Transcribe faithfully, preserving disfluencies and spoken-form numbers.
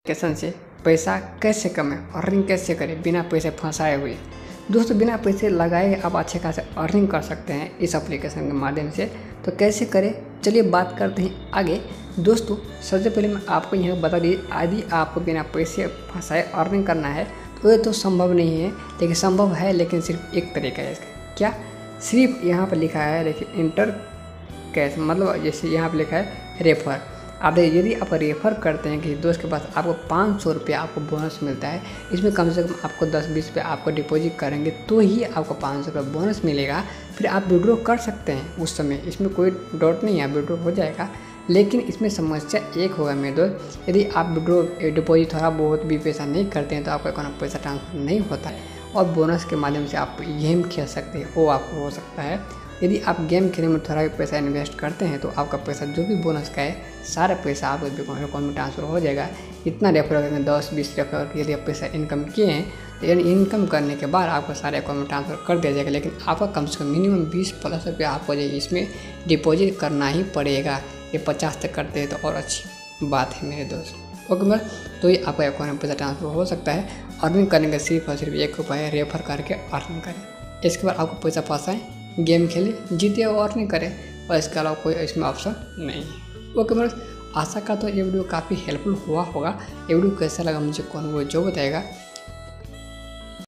Application से पैसा कैसे कमाएं, अर्निंग कैसे करें बिना पैसे फंसाए हुए। दोस्तों बिना पैसे लगाए आप अच्छे खासे अर्निंग कर सकते हैं इस एप्लीकेशन के माध्यम से। तो कैसे करें चलिए बात करते हैं आगे। दोस्तों सबसे पहले मैं आपको यह बता दी, यदि आपको बिना पैसे फंसाए अर्निंग करना है तो ये तो संभव नहीं है, लेकिन संभव है, लेकिन सिर्फ एक तरीका है इसका। क्या? सिर्फ यहाँ पर लिखा है देखिए इंटर कैश, मतलब जैसे यहाँ पर लिखा है रेफर। आप देखिए यदि आप रेफ़र करते हैं किसी दोस्त के पास, आपको पाँच सौ रुपये आपको बोनस मिलता है। इसमें कम से कम आपको दस बीस रुपये आपको डिपॉजिट करेंगे तो ही आपको पाँच सौ रुपये बोनस मिलेगा। फिर आप विड्रॉ कर सकते हैं उस समय, इसमें कोई डाउट नहीं है, विड्रॉ हो जाएगा। लेकिन इसमें समस्या एक होगा मेरे दोस्त, यदि आप विड्रॉ डिपॉजिट थोड़ा बहुत भी पैसा नहीं करते हैं तो आपका अकाउंट में पैसा ट्रांसफर नहीं होता है और बोनस के माध्यम से आप गेम खेल सकते हैं, वो आपको हो सकता है। यदि आप गेम खेलने में थोड़ा भी पैसा इन्वेस्ट करते हैं तो आपका पैसा जो भी बोनस का है सारा पैसा आपके अकाउंट में ट्रांसफ़र हो जाएगा। इतना रेफर करेंगे, दस बीस रेफर करके यदि आप पैसा इनकम किए हैं तो इनकम करने के बाद आपको सारे अकाउंट में ट्रांसफ़र कर दिया जाएगा। लेकिन आपका कम से कम मिनिमम बीस प्लस रुपया आपको इसमें डिपॉजिट करना ही पड़ेगा। ये पचास तक करते हैं तो और अच्छी बात है मेरे दोस्त। ओके बस, तो ये आपका अकाउंट में पैसा ट्रांसफ़र हो सकता है। अर्निंग करने का सिर्फ और सिर्फ एक उपाय है, रेफर करके अर्निंग करें। इसके बाद आपको पैसा फंसाएं, गेम खेले, जीते और अर्निंग करें, और इसके अलावा कोई इसमें ऑप्शन नहीं है। ओके बस, आशा करता हूँ ये वीडियो काफ़ी हेल्पफुल हुआ होगा। ये वीडियो कैसा लगा मुझे कौन वो जो बताएगा।